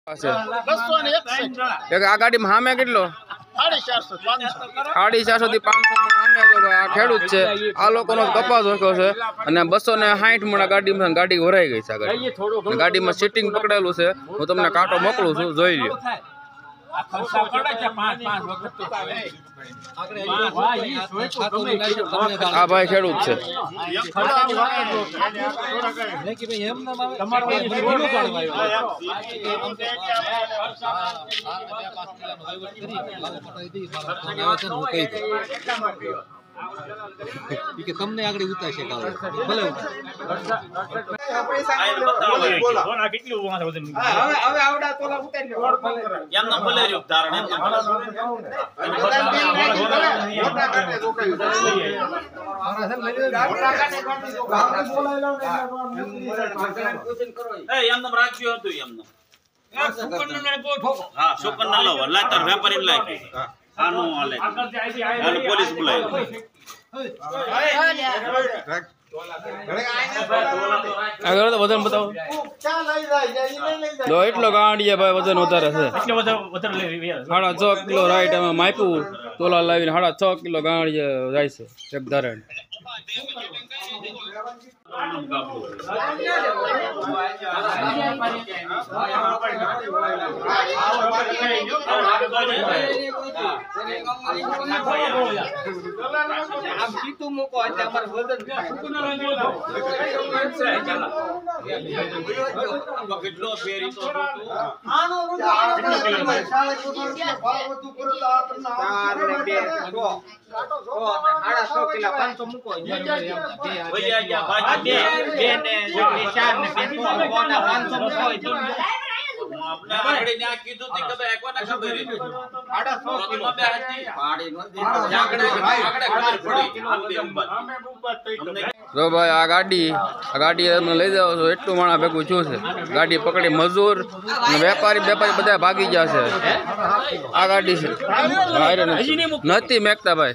એક આ ગાડીમાં સામે કેટલો 450 થી 500 આ ખેડૂત છે આ લોકોનો કપાસ રાખ્યો છે અને 260 મણ ગાડી ભરાઈ ગઈ છે આ ગાડીમાં સીટિંગ પકડેલું છે હું તમને કાંટો મોકલું છું જોઈ લ્યો આ ભાઈ ખેડૂત છે કે તમને આગળ ઉતારશે ભલે રાખ્યું હતું હા સુપર ના લો લાતર વેપારી લાગી આનું હાલે અને પોલીસ બોલાવી આગળ તો વજન બતાવો લો એટલો ગાંડિયા ભાઈ વજન વધારે છે 6.5 કિલો રાઈટ અમે માપ્યું તોલા લાવીને 6.5 કિલો ગાંડિયા જાય છે એક ધરણ જો ભાઈ આ ગાડી તમે લઈ જાવ છો એટલું માણા ભેગું છું છે ગાડી પકડી મજૂર વેપારી બધા ભાગી ગયા છે આ ગાડી છે નથી મેકતા ભાઈ